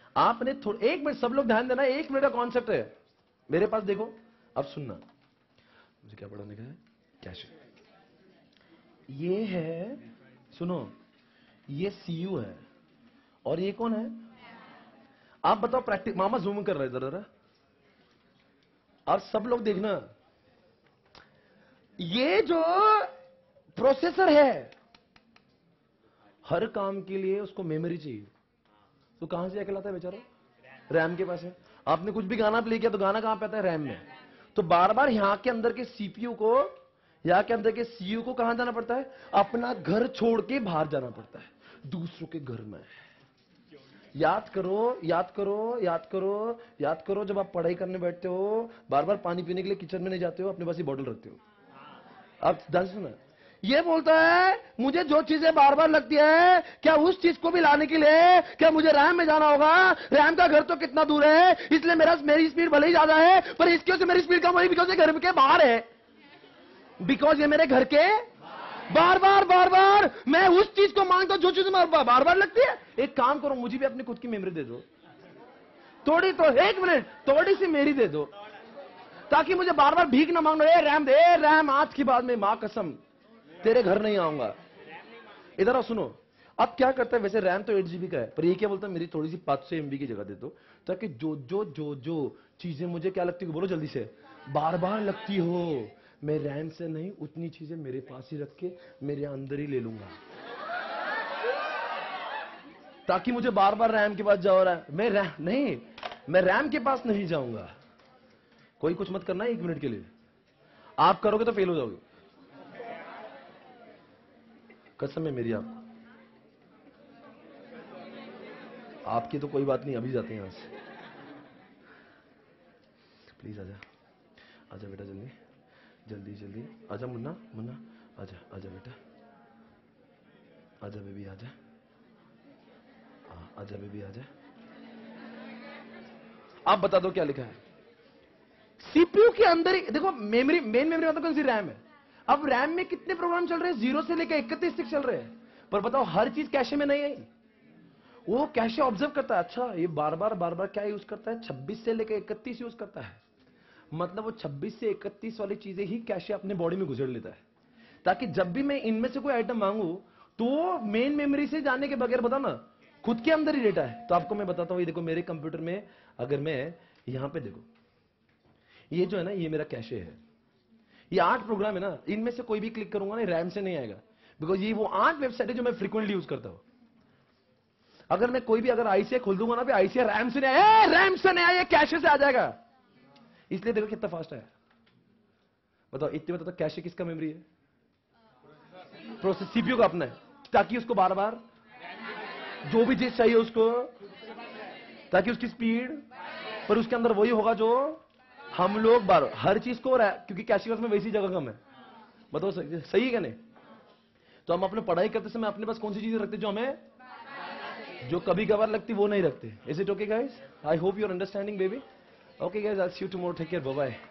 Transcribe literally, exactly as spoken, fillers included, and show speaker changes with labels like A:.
A: आपने थोड़ा एक मिनट सब लोग ध्यान देना, एक मिनट का कॉन्सेप्ट है मेरे पास, देखो अब सुनना। मुझे क्या पढ़ाने का है? कैश। ये है, सुनो, ये सीयू है और ये कौन है? आप बताओ प्रैक्टिस। मामा जूम कर रहे हैं जरा, और सब लोग देखना, ये जो प्रोसेसर है हर काम के लिए उसको मेमोरी चाहिए, तो कहां से अकेलाता है बेचारा? रैम के पास है। आपने कुछ भी गाना प्ले किया तो गाना कहां पे आता है? रैम में। तो बार बार यहां के अंदर के सीपीयू को, यहां के अंदर के सीयू को कहां जाना पड़ता है? अपना घर छोड़ के बाहर जाना पड़ता है, दूसरों के घर में। याद करो, याद करो, याद करो, याद करो, जब आप पढ़ाई करने बैठते हो बार बार पानी पीने के लिए किचन में नहीं जाते हो, अपने पास ही बॉटल रखते हो। अब ध्यान से सुना, ये बोलता है मुझे जो चीजें बार बार लगती है, क्या उस चीज को भी लाने के लिए क्या मुझे रैम में जाना होगा? रैम का घर तो कितना दूर है, इसलिए मेरा मेरी स्पीड भले ही ज्यादा है, पर इसकी वजह से मेरी स्पीड कम हो रही, बिकॉज ये घर के बाहर है, बिकॉज ये मेरे घर के बार बार बार बार मैं उस चीज को मांगता हूं जो चीज बार बार लगती है। एक काम करो, मुझे भी अपनी खुद की मेमोरी दे दो थोड़ी, तो एक मिनट थोड़ी सी मेरी दे दो, ताकि मुझे बार बार भीख ना मांगना, ए रैम दे, ए रैम, आज की बाद में मां कसम तेरे घर नहीं आऊंगा। इधर आओ सुनो, अब क्या करता है, वैसे रैम तो एट जीबी का है, पर ये क्या बोलता है, मेरी थोड़ी सी पांच सौ एमबी की जगह दे दो, ताकि जो जो जो जो चीजें मुझे क्या लगती है, बोलो जल्दी से, बार बार लगती हो, मैं रैम से नहीं उतनी चीजें मेरे पास ही रख के मेरे अंदर ही ले लूंगा, ताकि मुझे बार बार रैम के पास जाओ रहा है। मैं रैम नहीं, मैं रैम के पास नहीं जाऊंगा। कोई कुछ मत करना एक मिनट के लिए, आप करोगे तो फेल हो जाओगे, कसम है मेरी आपको। आपकी तो कोई बात नहीं, अभी जाते हैं यहां से, प्लीज आजा, आजा बेटा, जल्दी जल्दी जल्दी आजा, मुन्ना मुन्ना आजा, आजा बेटा, आजा बेबी, आजा, आजा बेबी, आजा। आप बता दो क्या लिखा है सीपीयू के अंदर ही। देखो मेमोरी, मेन मेमोरी मतलब कौन सी? रैम है। अब रैम में कितने प्रोग्राम चल रहे हैं? जीरो से लेकर इकतीस तक चल रहे हैं, पर बताओ हर चीज कैशे में नहीं आई। वो कैशे ऑब्जर्व करता है, अच्छा ये बार बार बार बार क्या यूज करता है, छब्बीस से लेकर इकतीस यूज करता है, मतलब वो छब्बीस से इकतीस वाली चीजें ही कैशे अपने बॉडी में गुजर लेता है, ताकि जब भी मैं इनमें से कोई आइटम मांगू तो मेन मेमोरी से जाने के बगैर, बताओ ना, खुद के अंदर ही डेटा है। तो आपको मैं बताता हूं, ये देखो मेरे कंप्यूटर में, अगर मैं यहां पे देखो, ये जो है ना, ये मेरा कैशे है, ये आठ प्रोग्राम है ना, इनमें से कोई भी क्लिक करूंगा ना, रैम से नहीं आएगा, बिकॉज ये वो आठ वेबसाइट है जो मैं फ्रीक्वेंटली यूज करता हूं। अगर मैं कोई भी अगर आईसीआई खोल दूंगा ना, भी आईसीआई रैम से नहीं आया, रैम से नहीं आया, कैशे से आ जाएगा। इसलिए देखो कितना फास्ट है, बताओ इतने में तो कैशे किसका मेमोरी है? प्रोसेस सीपीयू का अपना है, ताकि उसको बार बार जो भी चीज चाहिए उसको, ताकि उसकी स्पीड, पर उसके अंदर वही होगा जो हम लोग बार हर चीज को, क्योंकि कैशे में वैसी जगह कम है। बताओ सही, सही है क्या नहीं? तो हम अपने पढ़ाई करते समय अपने पास कौन सी चीजें रखते जो हमें, जो कभी कभार लगती वो नहीं रखते। Is it okay guys? I hope you are understanding baby. Okay guys, I see you tomorrow, take care, bye bye.